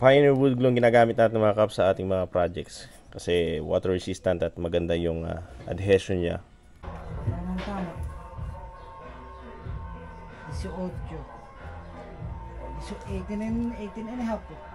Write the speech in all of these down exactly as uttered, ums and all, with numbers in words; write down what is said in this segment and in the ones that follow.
Pioneer wood glue ang ginagamit natin mga kaps sa ating mga projects. Kasi water resistant at maganda yung uh, adhesion niya. Tamang tama. eighteen. So eighteen and eighteen and a half po.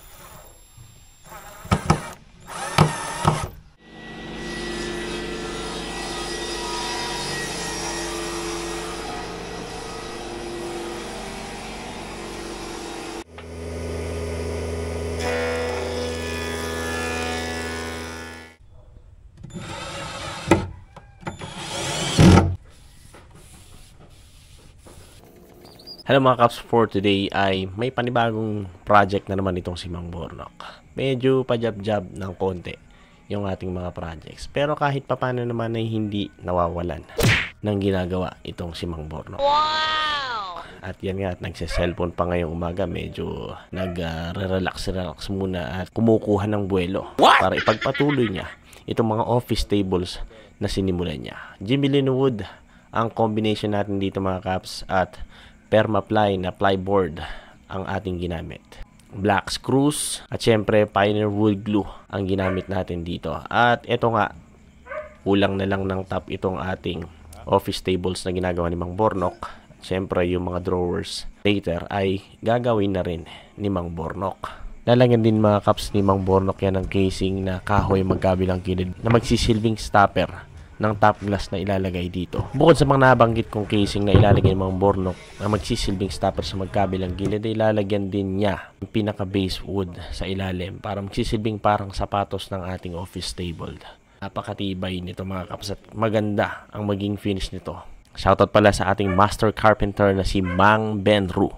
Hello mga kaps, for today ay may panibagong project na naman itong si Mang Bornok. Medyo pajab-jab ng konti yung ating mga projects. Pero kahit papano naman ay hindi nawawalan ng ginagawa itong si Mang Bornok. Wow! At yan nga, nagse-cellphone pa ngayong umaga. Medyo nag-relax-relax muna at kumukuha ng buwelo. What? Para ipagpatuloy niya itong mga office tables na sinimulan niya. Jimelino wood ang combination natin dito mga kaps, at Permaply na plyboard ang ating ginamit. Black screws at syempre Pioneer wood glue ang ginamit natin dito. At ito nga, kulang na lang ng top itong ating office tables na ginagawa ni Mang Bornok. Syempre yung mga drawers later ay gagawin na rin ni Mang Bornok. Lalagyan din mga kaps ni Mang Bornok yan ng casing na kahoy magkabilang kilid na magsisilbing stopper ng top glass na ilalagay dito. Bukod sa mga nabanggit kong casing na ilalagay ng mga Bornok na magsisilbing stopper sa magkabilang gilid, ay ilalagyan din niya yung pinaka base wood sa ilalim para magsisilbing parang sapatos ng ating office table. Napakatibay nito mga kaps at maganda ang maging finish nito. Shoutout pala sa ating master carpenter na si Mang Benru.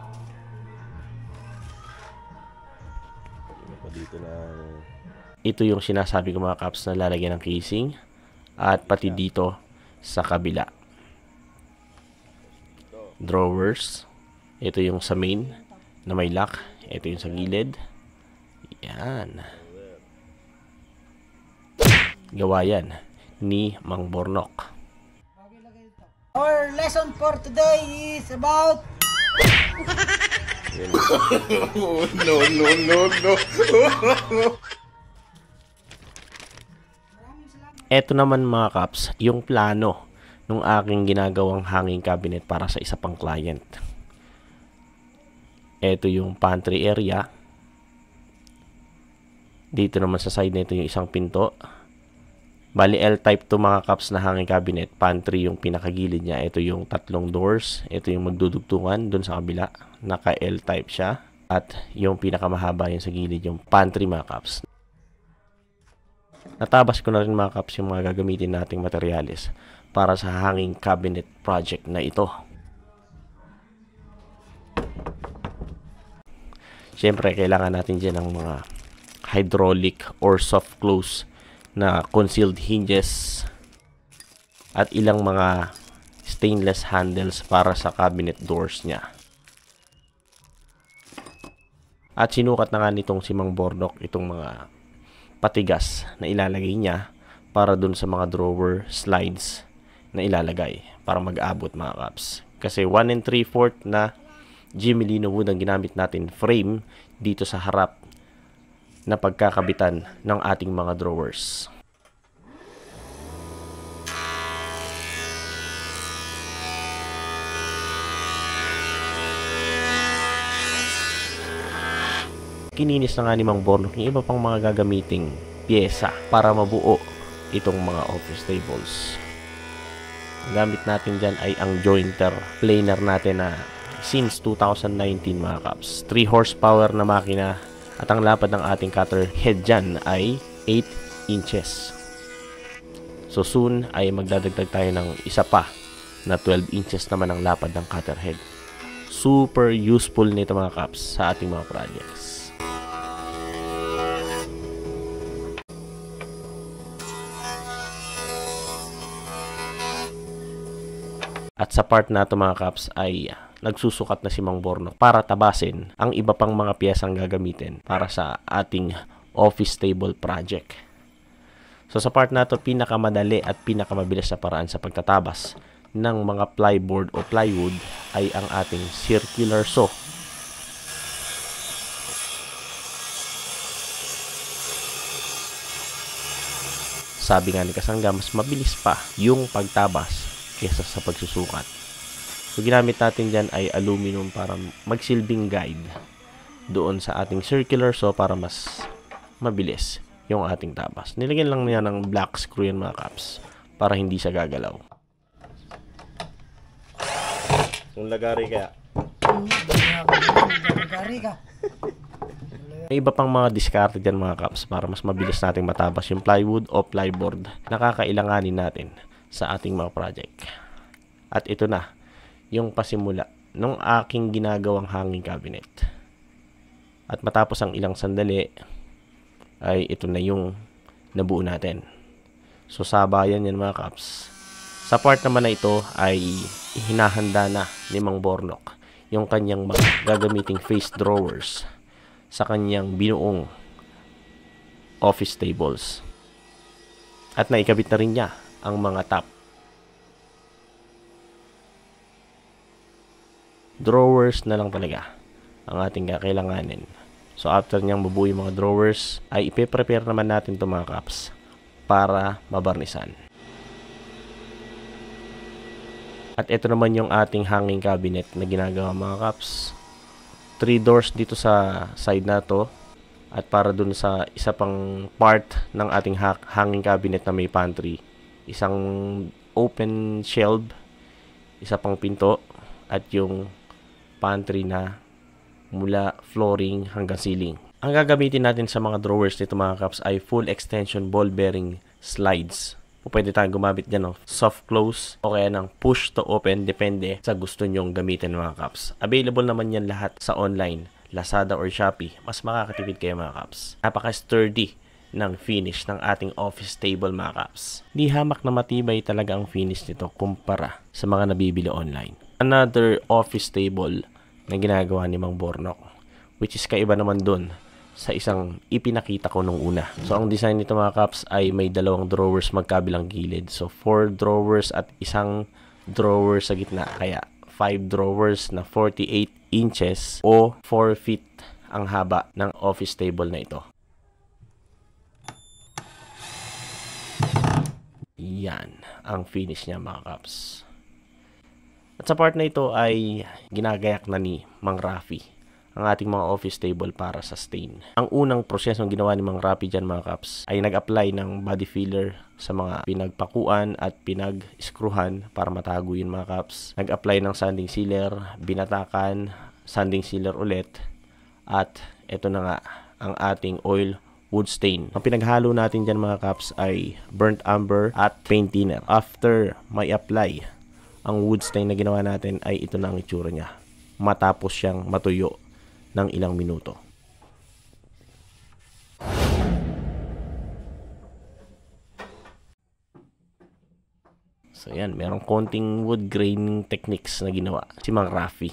Ito yung sinasabi ko mga kaps na lalagyan ng casing. At pati dito sa kabila. Drawers. Ito yung sa main na may lock. Ito yung sa gilid. Yan. Gawa yan ni Mang Bornok. Our lesson for today is about no, no, no, no. Eto naman mga kaps, yung plano ng aking ginagawang hanging cabinet para sa isa pang client. Eto yung pantry area. Dito naman sa side nito yung isang pinto. Bali L-type to mga kaps na hanging cabinet. Pantry yung pinakagilid niya. Ito yung tatlong doors. Ito yung magdudugtungan dun sa kabila. Naka L-type siya. At yung pinakamahaba yung sa gilid yung pantry mga kaps. Natabas ko na rin mga kaps yung mga gagamitin nating materyales para sa hanging cabinet project na ito. Siyempre, kailangan natin dyan ng mga hydraulic or soft close na concealed hinges at ilang mga stainless handles para sa cabinet doors niya. At sinukat na nga nitong si Mang Bornok itong mga patigas na ilalagay niya para dun sa mga drawer slides na ilalagay para mag-abot mga kaps. Kasi one and three fourth na Jimelino wood ang ginamit natin frame dito sa harap na pagkakabitan ng ating mga drawers. Kininis na nga ni Mang Bornok yung iba pang mga gagamiting pyesa para mabuo itong mga office tables. Ang gamit natin dyan ay ang jointer planer natin na since two thousand nineteen mga kaps. three horsepower na makina at ang lapad ng ating cutter head dyan ay eight inches. So soon ay magdadagdag tayo ng isa pa na twelve inches naman ang lapad ng cutter head. Super useful nito mga kaps sa ating mga projects. At sa part na ito mga kaps ay nagsusukat na si Mang Bornok para tabasin ang iba pang mga piyesang gagamitin para sa ating office table project. So sa part na ito, pinakamadali at pinakamabilis na paraan sa pagtatabas ng mga plyboard o plywood ay ang ating circular saw. Sabi nga ni Kasangga, mas mabilis pa yung pagtabas kesa sa pagsusukat. So ginamit natin dyan ay aluminum para magsilbing guide doon sa ating circular saw para mas mabilis yung ating tabas. Nilagyan lang niya ng black screw yan mga kaps para hindi siya gagalaw. Yung lagari kaya. Lagari ka. May iba pang mga diskarte dyan mga kaps para mas mabilis nating matabas yung plywood o plyboard na kakailanganin natin sa ating mga project. At ito na yung pasimula ng aking ginagawang hanging cabinet. At matapos ang ilang sandali ay ito na yung nabuo natin. So sabayan yan mga kaps. Sa part naman na ito ay hinahanda na ni Mang Bornok yung kanyang mga gagamiting face drawers sa kanyang binuong office tables. At naikabit na rin niya ang mga top drawers na lang talaga ang ating kakailanganin. So after niyang mabuo yung mga drawers ay ipe-prepare naman natin ito mga kaps para mabarnisan. At ito naman yung ating hanging cabinet na ginagawa mga kaps. Three doors dito sa side na to. At para dun sa isa pang part ng ating ha hanging cabinet na may pantry. Isang open shelf, isa pang pinto, at yung pantry na mula flooring hanggang ceiling. Ang gagamitin natin sa mga drawers nito mga kaps ay full extension ball bearing slides. O pwede tayong gumamit dyan ng soft close o kaya ng push to open, depende sa gusto nyong gamitin mga kaps. Available naman yan lahat sa online, Lazada or Shopee. Mas makakatipid kayo mga kaps. Napaka-sturdy ng finish ng ating office table mga kaps. Di hamak na matibay talaga ang finish nito kumpara sa mga nabibili online. Another office table na ginagawa ni Mang Bornok, which is kaiba naman dun sa isang ipinakita ko nung una. So ang design nito mga kaps ay may dalawang drawers magkabilang gilid. So four drawers at isang drawer sa gitna. Kaya five drawers na forty-eight inches o four feet ang haba ng office table na ito. Yan ang finish niya mga kaps. At sa part na ito ay ginagayak na ni Mang Rafi ang ating mga office table para sa stain. Ang unang prosesong ginawa ni Mang Rafi dyan mga kaps ay nag-apply ng body filler sa mga pinagpakuan at pinag-screwhan para matago yun mga kaps. Nag-apply ng sanding sealer, binatakan, sanding sealer ulit, at ito na nga ang ating oil wood stain. Ang pinaghalo natin dyan mga kaps ay burnt umber at paint thinner. After may apply ang wood stain na ginawa natin ay ito na ang itsura niya matapos siyang matuyo ng ilang minuto. So yan, merong konting wood graining techniques na ginawa si Mang Rafi.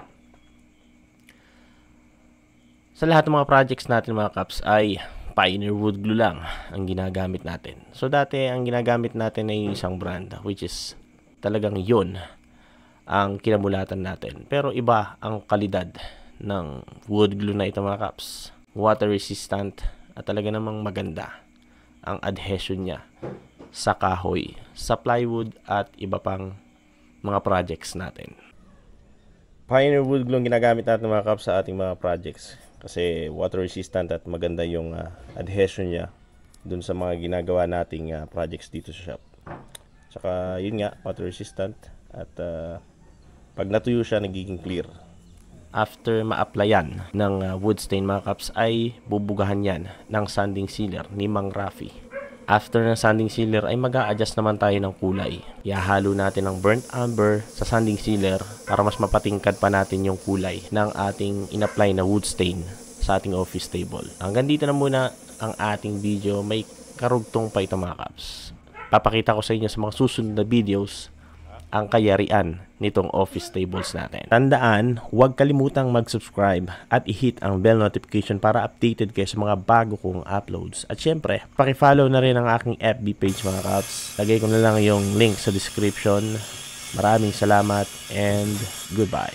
Sa lahat ng mga projects natin mga kaps ay Pioneer wood glue lang ang ginagamit natin. So dati ang ginagamit natin ay isang brand which is talagang yun ang kinamulatan natin. Pero iba ang kalidad ng wood glue na ito mga kaps. Water resistant at talaga namang maganda ang adhesion niya sa kahoy, sa plywood at iba pang mga projects natin. Pioneer wood glue ang ginagamit natin mga kaps sa ating mga projects kasi water resistant at maganda yung uh, adhesion niya dun sa mga ginagawa nating uh, projects dito sa shop. Tsaka yun nga, water resistant at uh, pag natuyo siya nagiging clear. After ma-applyan ng uh, wood stain mga kaps ay bubugahan yan ng sanding sealer ni Mang Rafi. After ng sanding sealer ay mag-a-adjust naman tayo ng kulay. Ihahalo natin ng burnt umber sa sanding sealer para mas mapatingkad pa natin yung kulay ng ating in-apply na wood stain sa ating office table. Hanggang dito na muna ang ating video. May karugtong pa ito mga kaps. Papakita ko sa inyo sa mga susunod na videos ang kayarian nitong office tables natin. Tandaan, huwag kalimutang mag-subscribe at i-hit ang bell notification para updated kayo sa mga bago kong uploads. At syempre, paki-follow na rin ang aking F B page mga kaps. Lagay ko na lang yung link sa description. Maraming salamat and goodbye.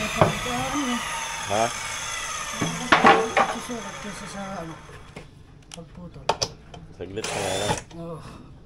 Ha? Susukat kasi sa ano. Pagputol. Saglit na nga lang. Oh.